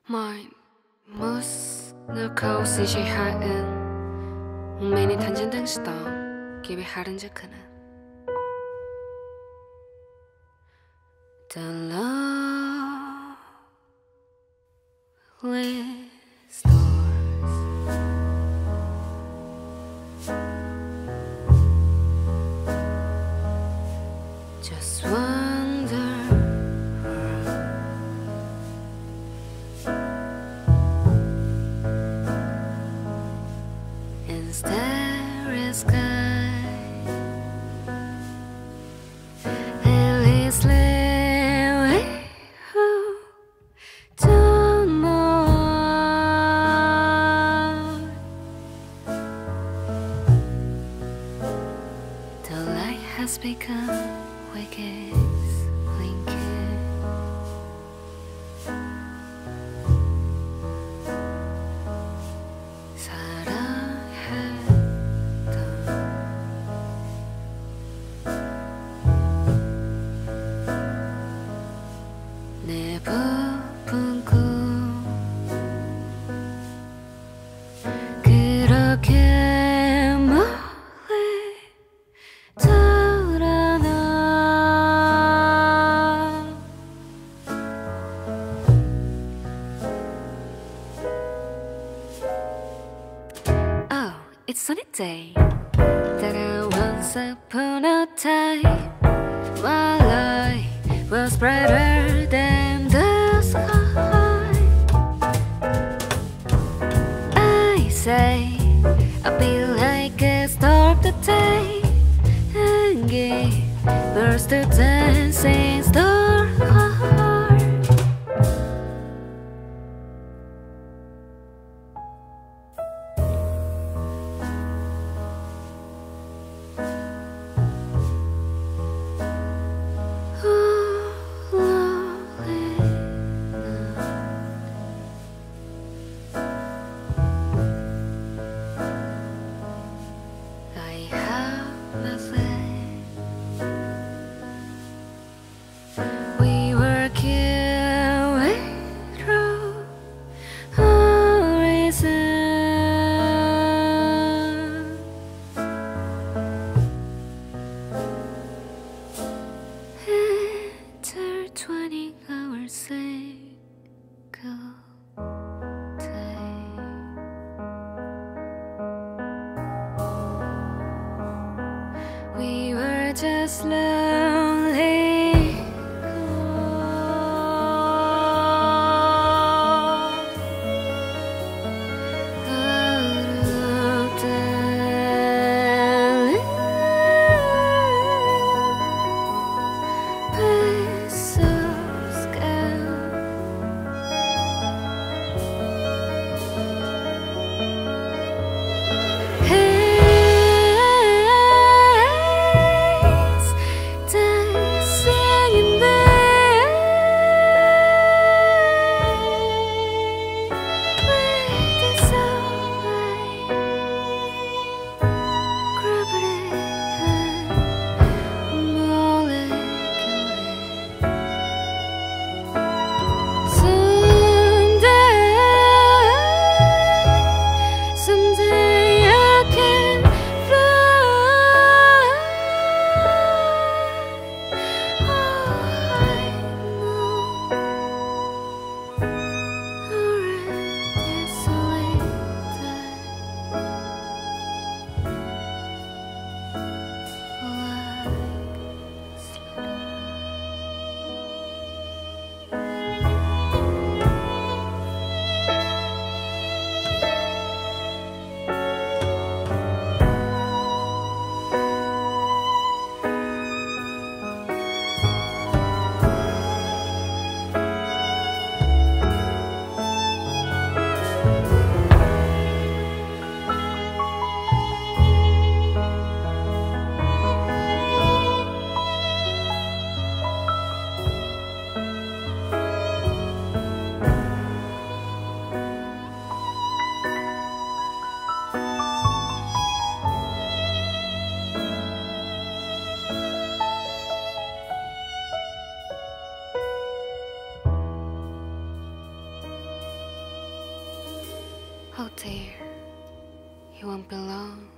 My most nước khâu xì xì hạ ơn Mình nên thành chân đơn sĩ tỏ Kì bị hạ đơn chất khả năng The lovely stars Just wonder in starry sky and it's living don't know the light has become wicked blinking 내 부푼 꿈 그렇게 멀리 돌아나 Oh, it's sunny day That once upon a time My life was brighter than the sky I say I'll be like a star of the day And give birth to dancing star We were carried through horizon Intertwining our single day We were just lonely Oh dear, you won't be long.